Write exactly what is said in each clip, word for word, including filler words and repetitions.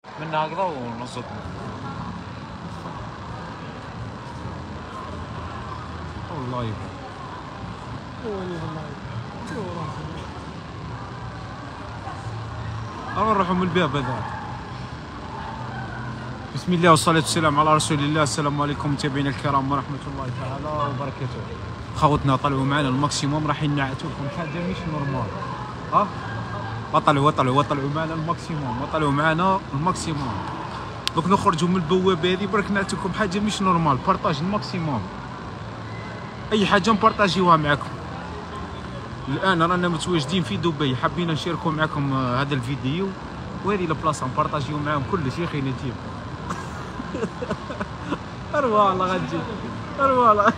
من هكذا ونصدمو. والله يبا أنا نروحو من الباب هذا. بسم الله والصلاة والسلام على رسول الله. السلام عليكم متابعينا الكرام ورحمة الله تعالى وبركاته. خوتنا طلعوا معنا الماكسيموم، رايحين نعتو لكم حاجة مش نورمال. ها وطلعوا وطلعوا وطلعوا معنا الماكسيموم وطلعوا معنا الماكسيموم. دوك نخرجوا من البوابة هذه برك نعتو لكم حاجة مش نورمال. بارطاج الماكسيموم، أي حاجة نبارطاجيوها معكم. الآن رانا متواجدين في دبي، حبينا نشاركوا معكم هذا الفيديو وهذه البلاصة نبارطاجيو معاهم كلش. يا أخي نجيب أروى الله غتجي أروى الله.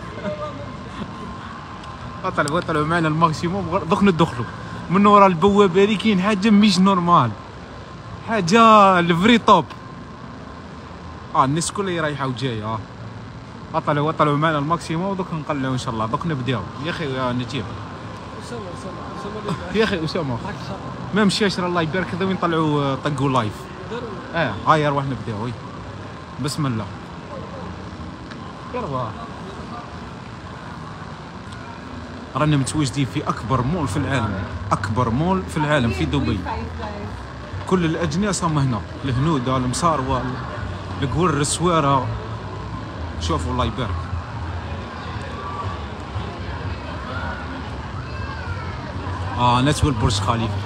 طلعوا طلعوا معنا الماكسيموم. دوك ندخلوا من ورا البوابه هذه كاين حاجه مش نورمال، حاجه الفري توب. اه الناس كلها رايحه وجايه. اه طلعوا طلعوا معنا الماكسيموم ودوك نقلعوا ان شاء الله. دوك نبداو. يا اخي يا نجيب يا اخي اسامه ما مشاش الله يبارك ذا وين طلعوا طقوا لايف. اه هاي روح نبداو. بسم الله. يلا رانا متواجدين في اكبر مول في العالم، اكبر مول في العالم في دبي. كل الاجناس هم هنا، الهنوده المصاروه القور السواره. شوفوا الله يبارك. اه نتوى برج خليفه.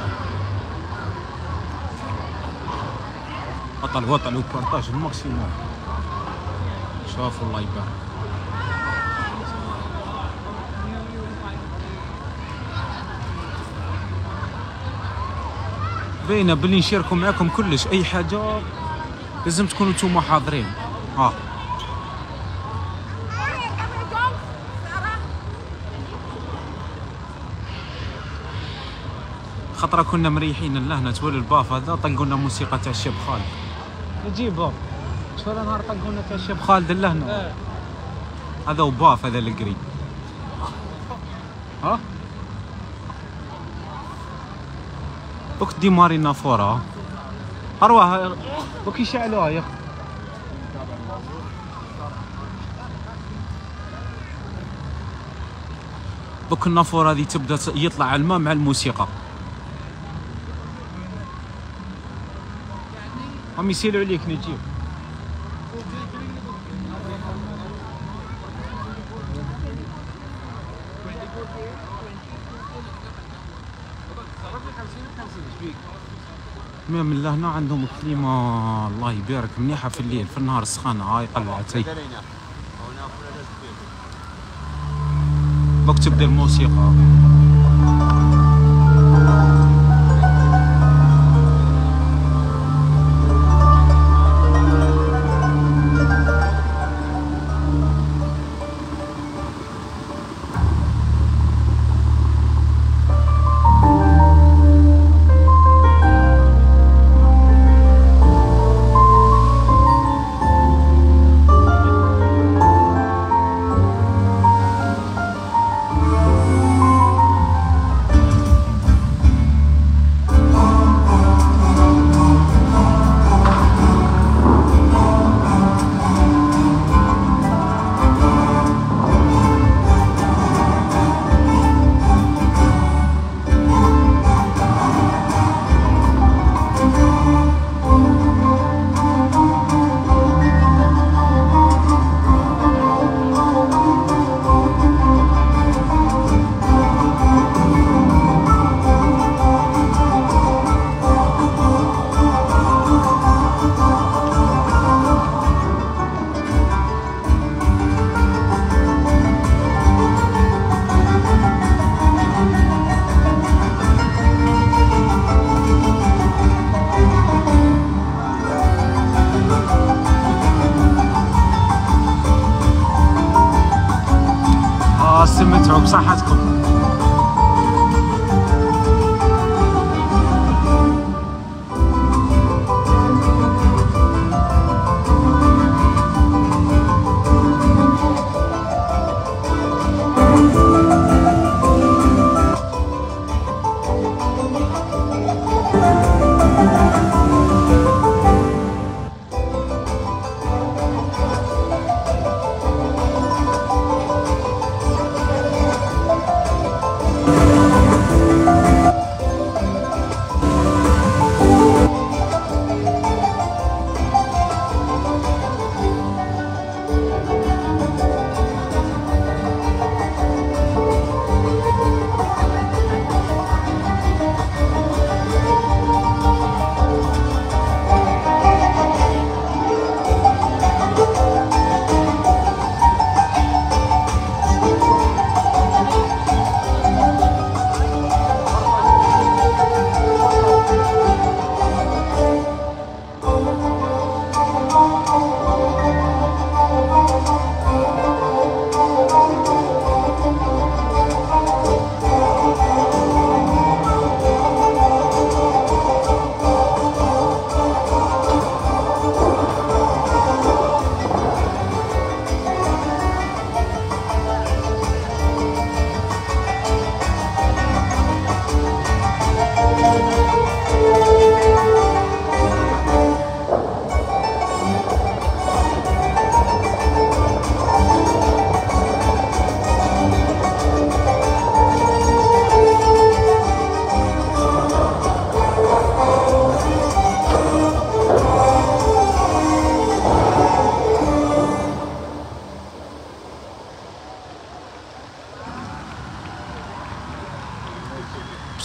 اطلعوا اطلعوا بارطاج الماكسيموم. شوفوا الله يبارك. باينه بلي نشاركوا معاكم كلش، اي حاجه لازم تكونوا نتوما حاضرين. ها خطره كنا مريحين لهنا تولي الباف هذا طقوا لنا موسيقى تاع الشاب خالد. نجيب باب شوف نهار طقوا لنا تاع الشاب خالد لهنا. هذا وباف هذا القري. ها دوك ديماري نافورا اروح دوك يشعلوها يا اخي. دوك النافوره هذه تبدا يطلع الماء مع الموسيقى. هم يسيلوا عليك نجيب. المهم من لهنا عندهم كليمة الله يبارك مليحة في الليل، في النهار سخانة. هاي قلعت هي دوك تبدا الموسيقى. استمتعوا بصحتكم.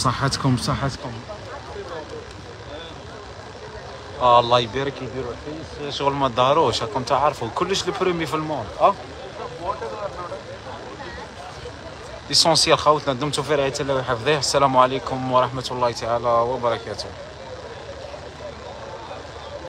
بصحتكم بصحتكم. آه الله يبارك يديروا رخيص شغل ما داروش راكم تعرفوا كلش البريمي في المول. اه ليسونسيال خاوتنا دمتم في رعاية الله وحفظه. السلام عليكم ورحمة الله تعالى وبركاته.